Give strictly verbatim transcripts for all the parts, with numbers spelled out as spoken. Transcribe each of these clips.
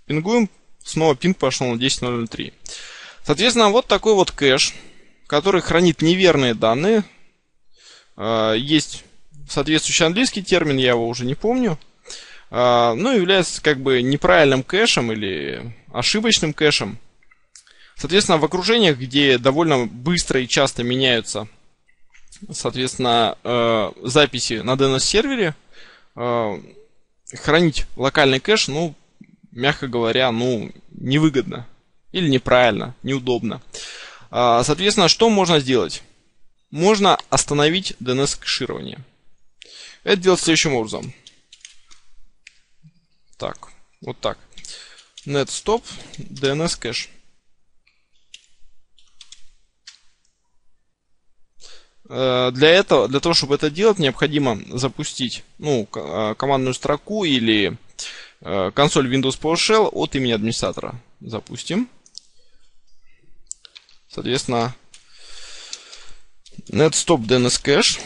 пингуем, снова пинг пошел на десять ноль ноль три. Соответственно, вот такой вот кэш, который хранит неверные данные. Есть соответствующий английский термин, я его уже не помню. Ну, является как бы неправильным кэшем или ошибочным кэшем. Соответственно, в окружениях, где довольно быстро и часто меняются, соответственно, записи на ди эн эс-сервере, хранить локальный кэш, ну, мягко говоря, ну, невыгодно. Или неправильно, неудобно. Соответственно, что можно сделать? Можно остановить ди эн эс-кэширование. Это делать следующим образом. Так, вот так. Netstop ди эн эс кэш. Для этого, для того, чтобы это делать, необходимо запустить, ну, командную строку или консоль Windows PowerShell от имени администратора. Запустим. Соответственно, netstop ди эн эс кэш.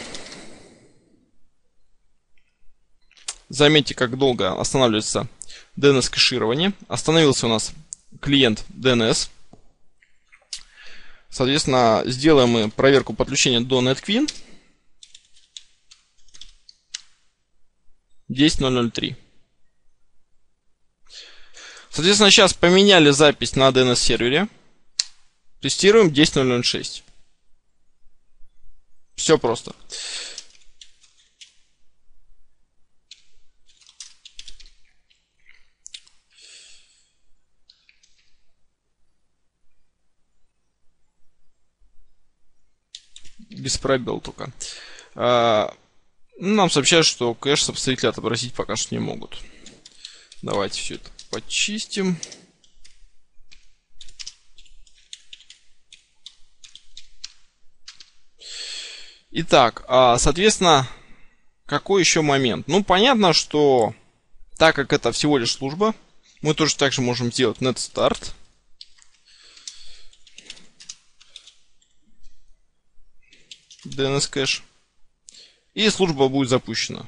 Заметьте, как долго останавливается ди эн эс-кэширование. Остановился у нас клиент ди эн эс. Соответственно, сделаем мы проверку подключения до NetQueen. десять ноль ноль три. Соответственно, сейчас поменяли запись на ди эн эс-сервере. Тестируем десять ноль ноль шесть. Все просто. Без пробел только. А, нам сообщают, что кэш-сопоставители отобразить пока что не могут. Давайте все это почистим. Итак, соответственно, какой еще момент? Ну, понятно, что так как это всего лишь служба, мы тоже также можем сделать netstart. ди эн эс кэш. И служба будет запущена.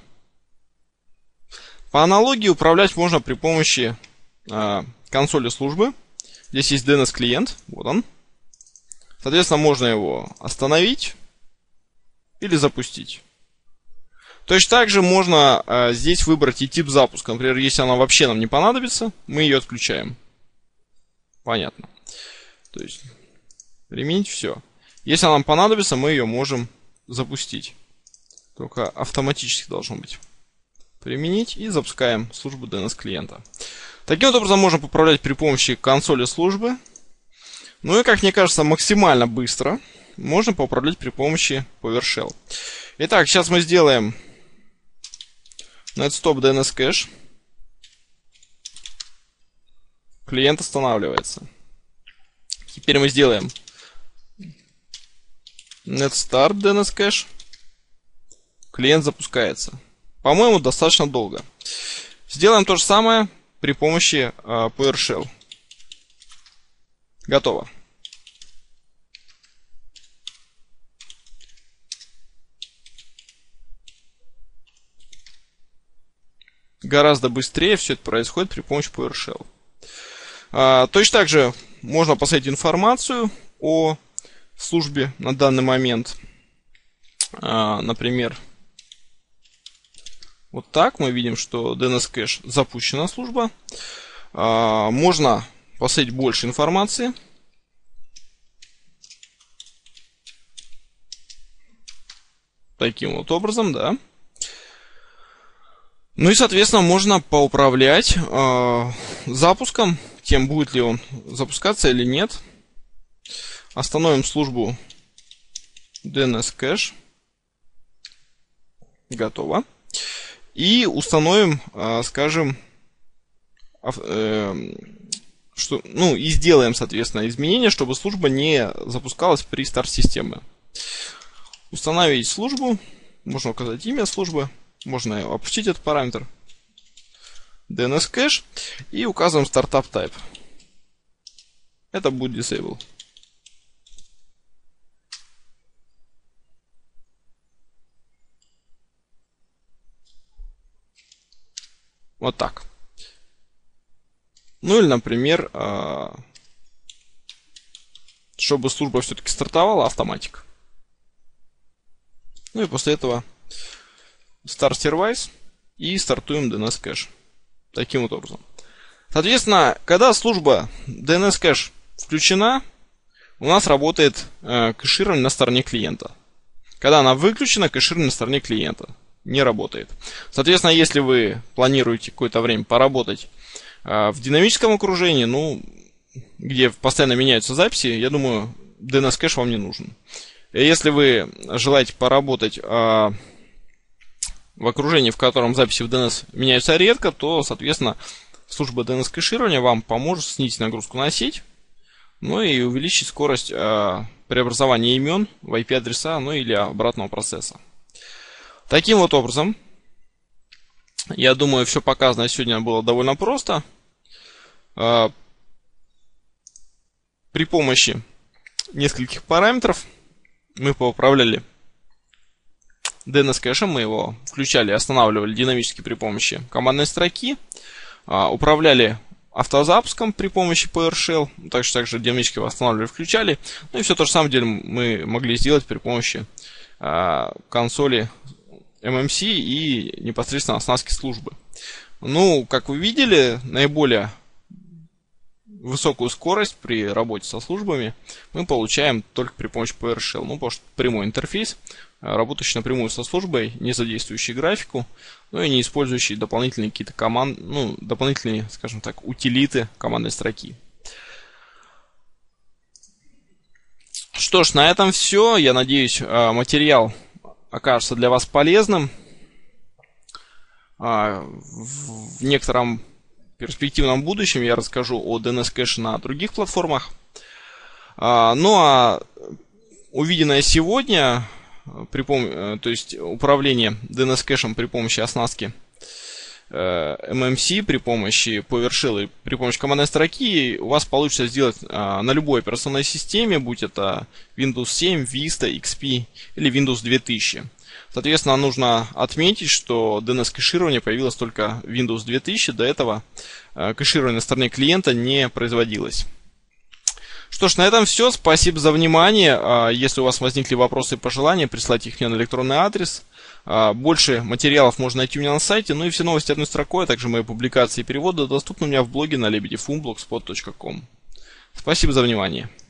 По аналогии управлять можно при помощи э, консоли службы. Здесь есть ди эн эс-клиент. Вот он. Соответственно, можно его остановить или запустить. Точно так же можно э, здесь выбрать и тип запуска. Например, если она вообще нам не понадобится, мы ее отключаем. Понятно. То есть, применить все. Если она нам понадобится, мы ее можем запустить. Только автоматически должно быть. Применить и запускаем службу ди эн эс-клиента. Таким образом можно поправлять при помощи консоли службы. Ну и, как мне кажется, максимально быстро можно поуправлять при помощи PowerShell. Итак, сейчас мы сделаем netstop ди эн эс кэш. Клиент останавливается. Теперь мы сделаем netstart ди эн эс кэш. Клиент запускается. По-моему, достаточно долго. Сделаем то же самое при помощи э, PowerShell. Готово. Гораздо быстрее все это происходит при помощи PowerShell. Э, точно так же можно посмотреть информацию о службе на данный момент. Э, например, вот так мы видим, что ди эн эс-кэш запущена служба. Э, можно посмотреть больше информации. Таким вот образом, да. Ну и, соответственно, можно поуправлять э, запуском, тем, будет ли он запускаться или нет. Остановим службу ди эн эс-кэш. Готово. И установим, э, скажем, э, что, ну, и сделаем, соответственно, изменения, чтобы служба не запускалась при старте системы. Установить службу. Можно указать имя службы. Можно опустить этот параметр. ди эн эс-кэш. И указываем Startup Type. Это будет Disable. Вот так. Ну или, например, чтобы служба все-таки стартовала, автоматик. Ну и после этого start service и стартуем ди эн эс кэш. Таким вот образом. Соответственно, когда служба ди эн эс кэш включена, у нас работает э, кэширование на стороне клиента. Когда она выключена, кэширование на стороне клиента не работает. Соответственно, если вы планируете какое-то время поработать э, в динамическом окружении, ну, где постоянно меняются записи, я думаю, ди эн эс кэш вам не нужен. Если вы желаете поработать э, в окружении, в котором записи в ди эн эс меняются редко, то, соответственно, служба ди эн эс кэширования вам поможет снизить нагрузку на сеть, ну и увеличить скорость э, преобразования имен в ай пи-адреса, ну или обратного процесса. Таким вот образом, я думаю, все показано сегодня было довольно просто. Э, при помощи нескольких параметров мы поуправляли ди эн эс кэшем, мы его включали и останавливали динамически при помощи командной строки, э, управляли автозапуском при помощи PowerShell, также, также динамически восстанавливали, включали. Ну и все то же самое мы могли сделать при помощи э, консоли эм эм си и непосредственно оснастки службы. Ну, как вы видели, наиболее высокую скорость при работе со службами мы получаем только при помощи PowerShell. Ну, потому что прямой интерфейс, работающий напрямую со службой, не задействующий графику, ну и не использующий дополнительные какие-то команды, ну, дополнительные, скажем так, утилиты командной строки. Что ж, на этом все. Я надеюсь, материал окажется для вас полезным. В некотором перспективном будущем я расскажу о ди эн эс кэше на других платформах. Ну а увиденное сегодня, при пом... то есть управление ди эн эс кэшем при помощи оснастки эм эм си, при помощи PowerShell и при помощи командной строки, у вас получится сделать на любой операционной системе, будь это Windows семь, Vista, икс пи или Windows две тысячи. Соответственно, нужно отметить, что ди эн эс-кэширование появилось только в Windows две тысячи. До этого кэширование на стороне клиента не производилось. Что ж, на этом все. Спасибо за внимание. Если у вас возникли вопросы и пожелания, присылайте их мне на электронный адрес. Больше материалов можно найти у меня на сайте. Ну и все новости одной строкой, а также мои публикации и переводы доступны у меня в блоге на лебедев ум точка блогспот точка ком. Спасибо за внимание.